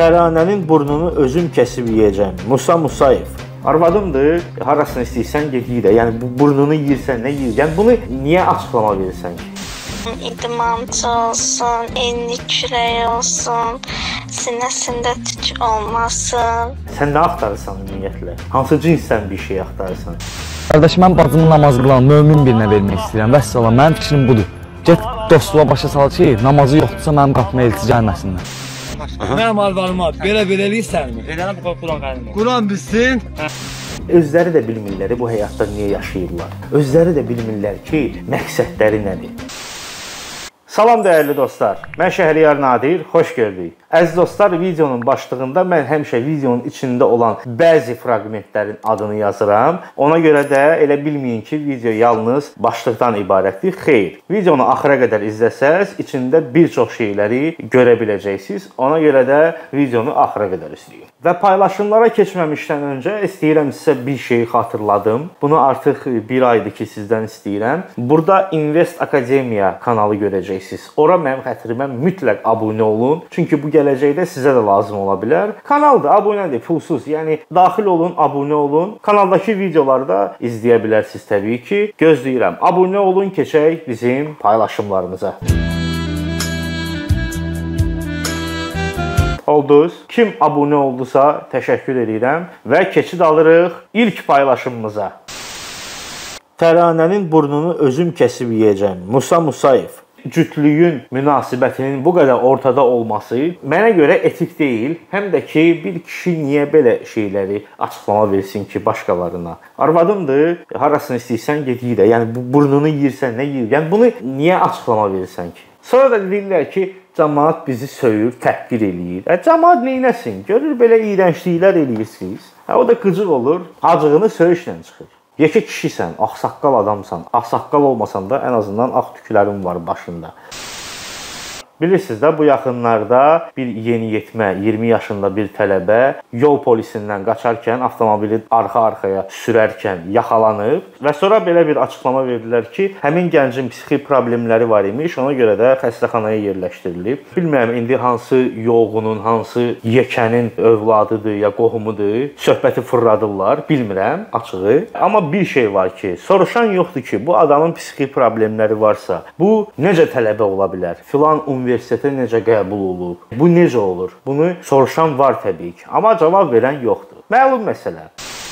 Təranənin burnunu özüm kəsib yeyəcəm. Musa Musayev. Arvadımdır, harasını istəyirsən gedir. Yəni bu burnunu yeyirsən, nə yeyir? Yəni bunu niyə açıqlama verirsən ki? İdmançı olsun, enli kürək olsun, sinəsində tük olmasın. Sən nə axtarırsan ümumiyyətlə? Hansı cinsdən bir şey axtarırsan? Qardaş, mən bacımı namaz qılan mömin birinə vermək istəyirəm. Vəssalam, mənim fikrim budur. Get dostluğa başa sal ki, namazı yoxdursa mənim qapıma elçi gəlməsinlər. Mənim arvadıma belə eləyirsənmi? Edənə bu Quran qənim. Quran bilsin. Özləri də bilmirlər bu həyatda niyə yaşayırlar. Özləri də bilmirlər ki, məqsədləri nədir. Salam dəyərli dostlar, mən Şəhriyar Nadir, xoş gördük. Əziz dostlar, videonun başlığında mən həmişə videonun içində olan bəzi fraqmentlərin adını yazıram. Ona görə də elə bilməyin ki, video yalnız başlıqdan ibarətdir. Xeyr, videonu axıra qədər izləsəz, içində bir çox şeyləri görə biləcəksiniz. Ona görə də videonu axıra qədər izləyin. Və paylaşımlara keçməmişdən öncə istəyirəm sizə bir şeyi xatırladım. Bunu artıq bir aydır ki, sizdən istəyirəm. Burada Invest Akademiya kanalı görəcəksiniz. Ora mənim xətrimə mütləq abunə olun. Çünki bu gələcəkdə sizə də lazım ola bilər. Kanaldır, abunədir, pulsuz. Yəni daxil olun, abunə olun. Kanaldakı videoları da izləyə bilərsiniz təbii ki. Gözləyirəm. Abunə olun, keçək bizim paylaşımlarımıza. Oldunuz. Kim abunə oldusa təşəkkür edirəm və keçid alırıq ilk paylaşımımıza. Təranənin burnunu özüm kəsib yeyəcəm. Musa Musayev. Cütlüyün münasibətinin bu qədər ortada olması mənə görə etik deyil. Həm də ki, bir kişi niyə belə şeyləri açıqlama versin ki, başqalarına? Arvadımdır, harasını istəyirsən gedir. Yəni bu burnunu yeyirsən, nə yeyir? Yəni bunu niyə açıqlama verirsən ki? Sonra da deyirlər ki, cəmaət bizi söyür, təhqir eləyir. Cəmaət neynəsin? Görür belə iyrəncliklər eləyirsiniz. O da qıcıq olur, acığını söyüşlə çıxır. Yekə kişisən, ağsaqqal adamsan, ağsaqqal olmasan da ən azından ağ tüklərin var başında. Bilirsiniz də, bu yaxınlarda bir yeniyetmə, 20 yaşında bir tələbə yol polisindən qaçarkən avtomobili arxa-arxaya sürərkən yaxalanıb və sonra belə bir açıqlama verdilər ki, həmin gəncin psixi problemləri var imiş, ona görə də xəstəxanaya yerləşdirilib. Bilmirəm, indi hansı yoğunun, hansı yekənin övladıdır ya qohumudur, söhbəti fırladırlar, bilmirəm açığı. Amma bir şey var ki, soruşan yoxdur ki, bu adamın psixi problemləri varsa, bu necə tələbə ola bilər? Filan universitetə necə qəbul olub? Bu necə olur? Bunu soruşan var təbii ki, amma cavab verən yoxdur. Məlum məsələ.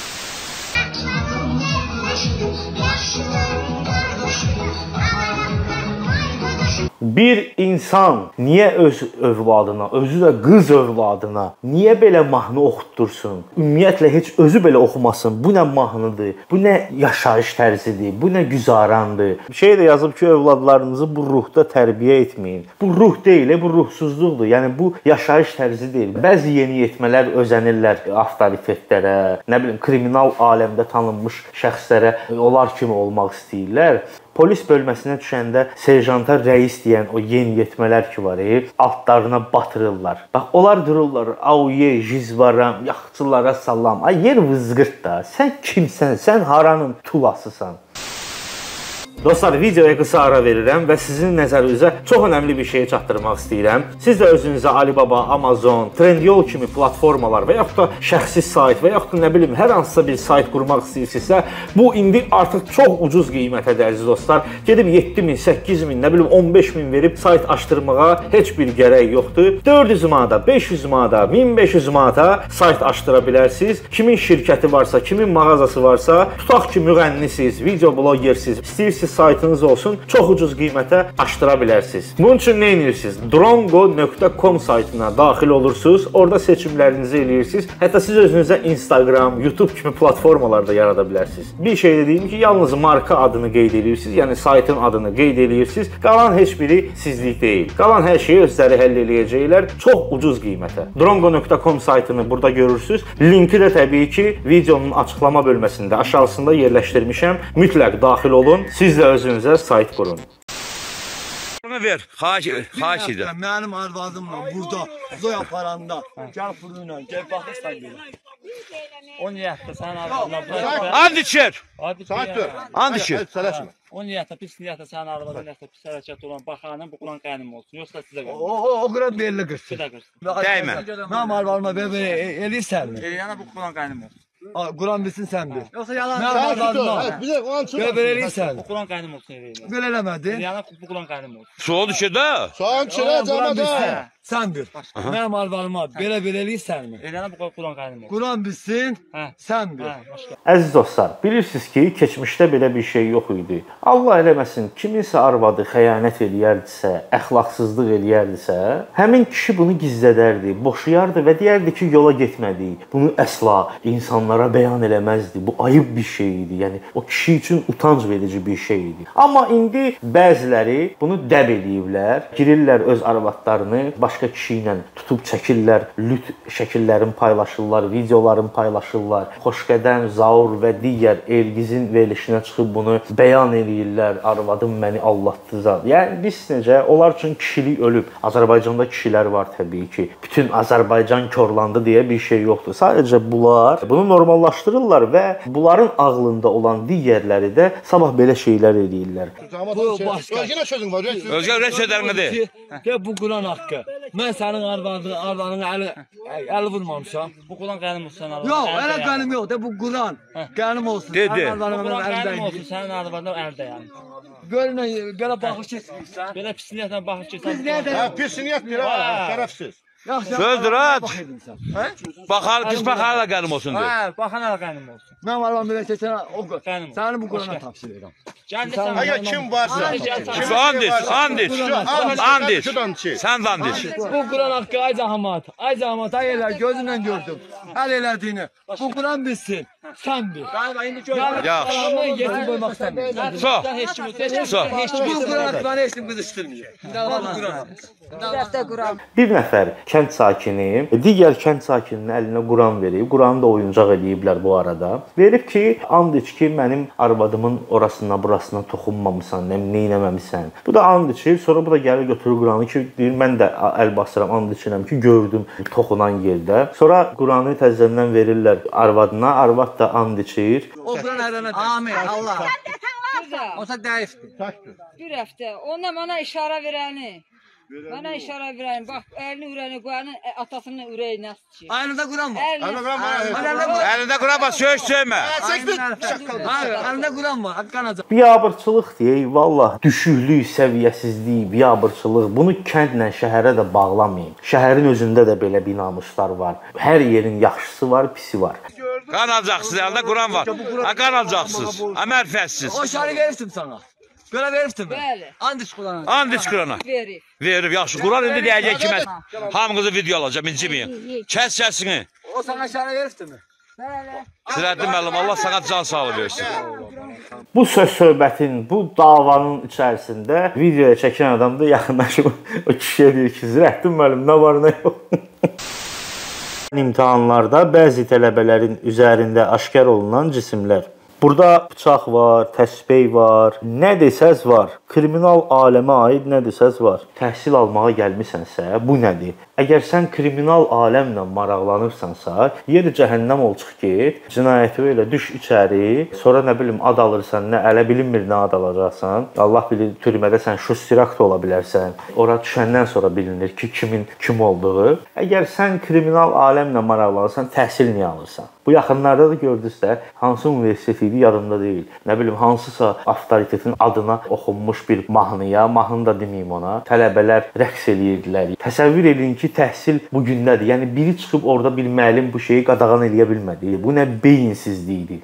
Bir insan niyə öz övladına, özü də qız övladına niyə belə mahnı oxutdursun? Ümumiyyətlə heç özü belə oxumasın. Bu nə mahnıdır? Bu nə yaşayış tərzidir? Bu nə güzarandır? Bir şey də yazıb ki, övladlarınızı bu ruhda tərbiyə etməyin. Bu ruh deyil, bu ruhsuzluqdur. Yəni bu yaşayış tərzi deyil. Bəzi yeniyetmələr özənirlər avtoritetlərə, nə bilim, kriminal aləmdə tanınmış şəxslərə onlar kimi olmaq istəyirlər. Polis bölməsinə düşəndə serjanta rəis deyən o yeniyetmələr ki var, altlarına batırırlar. Bax, onlar dururlar, auye, jizvaram, yaxçılara salam. Ay, yer vızqırt da, sən kimsən, sən haranın tulasısan? Dostlar, videoya qısa ara verirəm və sizin nəzərinizə çox önəmli bir şeyi çatdırmaq istəyirəm. Siz də özünüzə Alibaba, Amazon, Trendyol kimi platformalar və yaxud da şəxsi sayt və yaxud da nə bilim, hər hansısa bir sayt qurmaq istəyirsinizsə, bu indi artıq çox ucuz qiymətədir əziz dostlar. Gedib 7.000, 8.000, nə bilim 15.000 verib sayt açdırmağa heç bir gərək yoxdur. 400 manata, 500 manata, 1500 manata sayt açdıra bilərsiniz. Kimin şirkəti varsa, kimin mağazası varsa, tutaq ki, müğənnisiz, video blogersiniz, istəyirsiniz saytınız olsun, çox ucuz qiymətə açdıra bilərsiniz. Bunun üçün nə edirsiniz? Drongo.com saytına daxil olursunuz, orada seçimlərinizi eləyirsiniz. Hətta siz özünüzə Instagram, YouTube kimi platformalarda yarada bilərsiniz. Bir şey dediyim ki, yalnız marka adını qeyd edirsiniz, yəni saytın adını qeyd edirsiniz. Qalan heç biri sizlik deyil. Qalan hər şeyi özləri həll eləyəcəklər çox ucuz qiymətə. Drongo.com saytını burada görürsünüz. Linki də təbii ki, videonun açıqlama bölməsində aşağısında yerləşdirmişəm. Mütləq daxil olun. Siz də özünüzə sayt qurun. Ver, xahiş edirəm. Mənim arvadımla burada zoy aparanda gəl fırıyla, gəl baxırsan belə. 10 niyətdə sənin arvadına bırak. And içir. Saat 4. And içir. 10 niyətdə, pis niyətdə sənin arvadına niyətdə pis hərəkət olan baxanın bu qulan qənim olsun. Yoxsa sizə qənim. O qıran belli qırsın. Bir də qırsın. Dəymə. Mənim arvadıma belə eləyirsən mi? Yəni bu qulan qənim olsun. Quran bilsin sən bil. Yoxsa yalan. Mənim arvadıma belə eləyirsən. Bu qulan qənim olsun eləyir. Belə eləmədi. Yəni bu qulan qənim olsun. Soğuk düşür də. Quran bilsin. Sən bil. Mənim arvadıma belə eləyirsən mi? Yəni bu qulan qənim olsun. Quran bilsin. Sən bil. Əziz dostlar, bilirsiniz ki, keçmişdə belə bir şey yox idi. Allah eləməsin, kiminsə arvadı xəyanət eləyərdisə, əxlaqsızlıq eləyərdisə, həmin kişi bunu gizlədərdi, boşayardı və deyərdi ki, yola getmədi. Bunu əsla insanlara bəyan eləməzdi. Bu ayıb bir şey idi. Yəni o kişi üçün utanc verici bir şey idi. Amma indi bəziləri bunu dəb eləyiblər, girirlər öz arvadlarını başqa kişi ilə tutub çəkirlər, lüt şəkillərin paylaşırlar, videoların paylaşırlar. Xoşqədəm, Zaur və digər Elgizin verilişinə çıxıb bunu bəyan eləyirlər. Arvadım məni aldatdı zad. Yəni biz necə? Onlar üçün kişilik ölüb. Azərbaycanda kişilər var təbii ki. Bütün Azərbaycan korlandı deyə bir şey yoxdur. Sadəcə bunlar bunu normallaşdırırlar və bunların ağlında olan digərləri də sabah belə şeylər eləyirlər. Bu başqa. Özgə ürək sözlərinədir. De bu Quran haqqı. Mən sənin arvadının əli vurmamışam. Bu qulan qənim olsun. Yox, elə qənim yox. De bu Quran qənim olsun. Dedi. Qulan qənim olsun sənin arvadına ərdə yəni. Görünə belə baxış keçmirsən. Belə pis niyyətlə baxış keçsən. Pis niyyətdir ha, şərəfsiz. Sözdür at. Baxar, pis baxar da qənim olsun deyir. Hə, baxan əl qənim olsun. Mən vallahi belə keçən o Qənim olsun. səni bu Qurana tapşırıram. Gəl sən. Əgər kim varsa, Andis. Sən də andis. Bu Quran haqqı ay cəmaət. Ay cəmaət ay elə gözümlə gördüm. Əl elədiyini. Bu Quran bilsin. Sən bil. Yaxşı. Mən yetim qoymaq istəmirəm. Çox. Heç kim Bu Quran haqqı məni heç kim qızışdırmıyor. Bu Quran. Bir nəfər kənd sakini digər kənd sakininin əlinə Quran verib, Quranı da oyuncaq eləyiblər bu arada. Verib ki, and iç ki, mənim arvadımın orasına, burasına toxunmamısan, neynəməmisən. Bu da and içir, sonra bu da gəlir götürür Quranı ki, deyir, mən də əl basıram, and içirəm ki, gördüm toxunan yerdə. Sonra Quranı təzədən verirlər arvadına, arvad da and içir. O Quran ələnə. Amin. Allah. Olsa dəifdir. Bir həftə. Onunla mənə işarə verəni. Mənə işarə verəni. Bax, əlini ürəyinə qoyanın, atasının ürəyinə sıçır. Əlində Quran var. Əlində Quran var, söz söymə. Əlində Quran var. Haqqanacaq. Biabırçılıq deyək, vallah, düşüklük, səviyyəsizlik, biabırçılıq. Bunu kəndlə, şəhərə də bağlamayın. Şəhərin özündə də belə binamuslar var. Hər yerin yaxşısı var, pisi var. Qan alacaqsınız, əlində Quran var. Qan alacaqsınız, əmərfəssiz. O şarı verifdim sana. Belə verifdim. Bəli. Andiç Qurana. And iç Qurana. Verir. Verib, yaxşı. Quran indi deyəcək kimə? Hamınızı video alacaq, inciməyin. Kəs səsini. O sana şarı verifdim. Bəli. Sirəddin müəllim, Allah sana can sağlığı versin. Bu söz-söhbətin, bu davanın içərisində videoya çəkən adam da yaxınlaşıb o kişiyə deyir ki, Sirəddin müəllim, nə var, nə yox. İmtahanlarda bəzi tələbələrin üzərində aşkar olunan cisimlər. Burada bıçaq var, təsbeh var, nə desəz var. Kriminal aləmə aid nə desəz var. Təhsil almağa gəlmisənsə, bu nədir? Əgər sən kriminal aləmlə maraqlanırsansa, yeri cəhənnəm ol, çıx get, cinayəti elə düş içəri, sonra nə bilim ad alırsan, nə ələ bilinmir nə ad alacaqsan. Allah bilir, türmədə sən şustirakt ola bilərsən. Ora düşəndən sonra bilinir ki, kimin kim olduğu. Əgər sən kriminal aləmlə maraqlanırsan, təhsil niyə alırsan? Bu yaxınlarda da gördünüzsə, hansı universitet idi yadımda deyil. Nə bilim, hansısa avtoritetin adına oxunmuş bir mahnıya, mahnını da deməyim ona, tələbələr rəqs eləyirdilər. Təsəvvür edin ki, təhsil bu gündədir. Yəni biri çıxıb orada bir müəllim bu şeyi qadağan eləyə bilmədi. Bu nə beyinsizlikdir.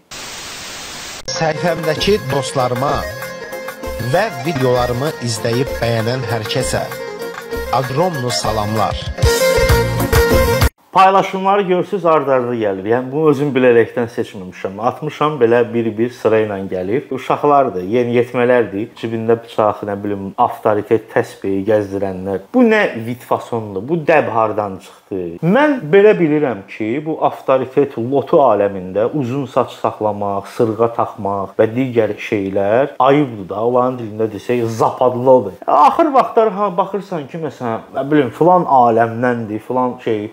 Səhifəmdəki dostlarıma və videolarımı izləyib bəyənən hər kəsə aqromlu salamlar. Paylaşımları görsüz ard-arda gəlir. Yəni bunu özüm bilərəkdən seçməmişəm. Atmışam belə bir sıra ilə gəlir. Uşaqlardır, yeniyetmələrdir. Cibində bıçaq, nə bilim, avtoritet təsbehi gəzdirənlər. Bu nə vitfasondur? Bu dəb hardan çıxdı? Mən belə bilirəm ki, bu avtoritet lotu aləmində uzun saç saxlamaq, sırğa taxmaq və digər şeylər ayıbdır da. Onların dilində desək, zapadlıdır. Axır vaxtlar baxırsan ki, məsələn, nə bilim, filan aləmdəndir, filan şey dəstək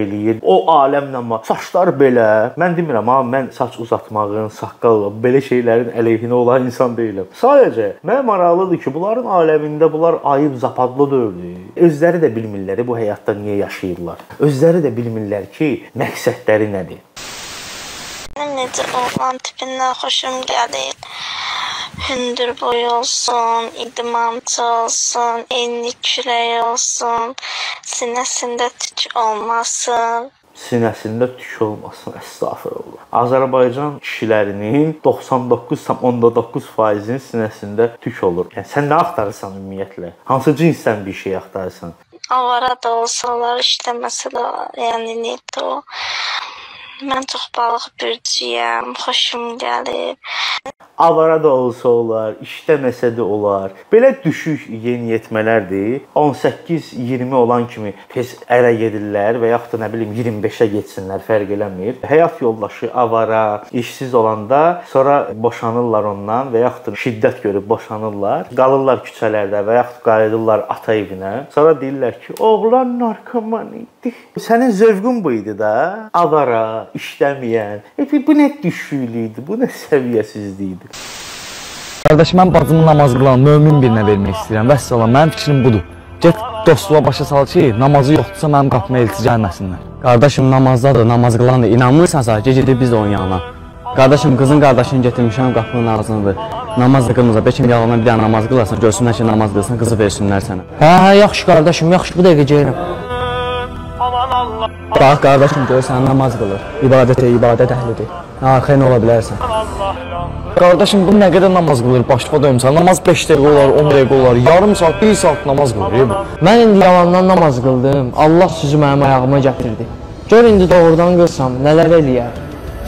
eləyir. O aləmlə saçlar belə. Mən demirəm, amma mən saç uzatmağın, saqqal belə şeylərin əleyhinə olan insan deyiləm. Sadəcə mənə maraqlıdır ki, bunların aləmində bunlar ayıb zapadlı dövrdür. Özləri də bilmirlər bu həyatda niyə yaşayırlar. Özləri də bilmirlər ki, məqsədləri nədir. Mənim necə oğlan tipindən xoşum gəlir. Hündür boy olsun, idmançı olsun, enli kürək olsun, sinəsində tük olmasın. Sinəsində tük olmasın, əstəğfurullah. Azərbaycan kişilərinin 99,9%-nin sinəsində tük olur. Yəni sən nə axtarırsan ümumiyyətlə? Hansı cinsdən bir şey axtarırsan? Avara da olsalar, işləməsələr, yəni nədir o? Mən çox balıq bürcüyəm, xoşum gəlir. Avara da olsa olar, işləməsə də olar. Belə düşük yeniyetmələrdir. 18-20 olan kimi tez ərə gedirlər və yaxud da nə bilim 25-ə getsinlər, fərq eləmir. Həyat yoldaşı avara, işsiz olanda sonra boşanırlar ondan və yaxud da şiddət görüb boşanırlar. Qalırlar küçələrdə və yaxud qayıdırlar ata evinə. Sonra deyirlər ki, oğlan narkoman idi. Sənin zövqün bu idi da, avara, işləməyən. Bu nə düşüklüydü, bu nə səviyyəsizlikdir. Qardaş, mən bacımı namaz qılan mömin birinə vermək istəyirəm. Vəssalam, mənim fikrim budur. Get dostluğa başa sal ki, namazı yoxdursa mənim qapıma elçi gəlməsinlər. Qardaşım namazdadır, namaz qılandır. İnanmırsansa, gedib biz də onun yanına. Qardaşım, qızın qardaşını getirmişəm qapının ağzındadır. Namaz da qılmırsa, bəlkə yalandan bir dənə namaz qılarsan, görsünlər ki, namaz qılsan, qızı versinlər sənə. Hə, yaxşı qardaşım, yaxşı, bu dəqiqə gəlirəm. Bax, qardaşım, görsən, namaz qılır. İbadət əhlidir. Xeyr ola bilərsən. Qardaşım, bu nə qədər namaz qılır, başlığa dönmüsən. Namaz 5 dəqiqə olar, 10 dəqiqə olar, yarım saat, 1 saat namaz qılır. Mən indi yalandan namaz qıldım. Allah sözü mənim ayağıma gətirdi. Gör indi doğrudan qılsam, nələr eləyər.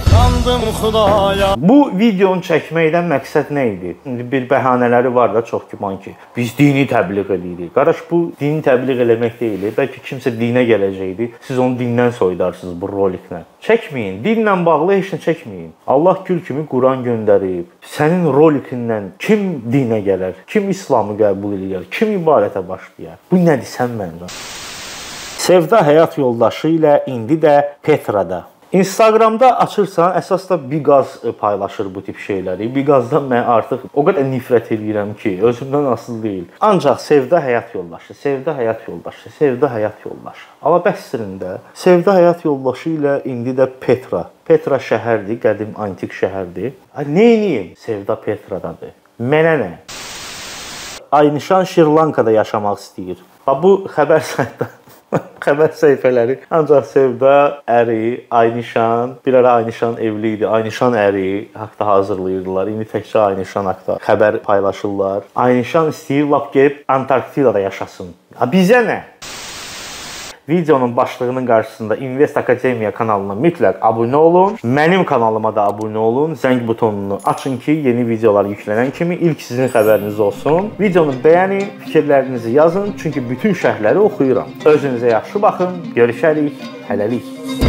Bu videonu çəkməkdən məqsəd nə idi? İndi bir bəhanələri var da çox güman ki, biz dini təbliğ edirik. Qardaş, bu dini təbliğ eləmək deyil. Bəlkə kimsə dinə gələcəkdi, siz onu dindən soydarsınız bu roliklə. Çəkməyin, dinlə bağlı heç nə çəkməyin. Allah gül kimi Quran göndərib. Sənin rolikindən kim dinə gələr, kim İslamı qəbul edir, kim ibadətə başlayar? Bu nədir sən məndə? Sevda həyat yoldaşı ilə indi də Petrada. Instagramda açırsan, əsas da Biqaz paylaşır bu tip şeyləri. Biqazdan mən artıq o qədər nifrət edirəm ki, özümdən asılı deyil. Ancaq sevda həyat yoldaşı, sevda həyat yoldaşı, sevda həyat yoldaşı. Amma bəslində sevda həyat yoldaşı ilə indi də Petra. Petra şəhərdir, qədim antik şəhərdir. Nə edeyim? Sevda Petradadır. Mənə nə? Aynişan Şri-Lankada yaşamaq istəyir. Bu xəbər saytda xəbər səhifələri ancaq sevda əri, Aynişan, bir ara Aynişan evli idi. Aynişan əri haqda hazırlayırdılar. İndi təkcə Aynişan haqda xəbər paylaşırlar. Aynişan istəyir lap gəlib Antarktidada yaşasın. Bizə nə? Videonun başlığının qarşısında Invest Akademiya kanalına mütləq abunə olun. Mənim kanalıma da abunə olun. Zəng butonunu açın ki, yeni videolar yüklənən kimi ilk sizin xəbəriniz olsun. Videonu bəyənin, fikirlərinizi yazın. Çünki bütün şərhləri oxuyuram. Özünüzə yaxşı baxın. Görüşərik. Hələlik.